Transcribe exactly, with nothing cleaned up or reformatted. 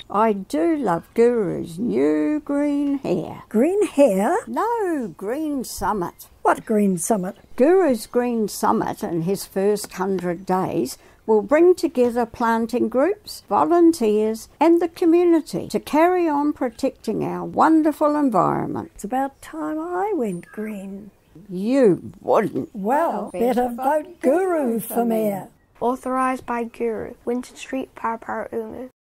I do love Guru's new green hair. Green hair? No, Green Summit. What Green Summit? Guru's Green Summit in his first hundred days will bring together planting groups, volunteers and the community to carry on protecting our wonderful environment. It's about time I went green. You wouldn't. Well, better vote Guru for mayor. Authorised by Guru, Winton Street, Parapara, Umu.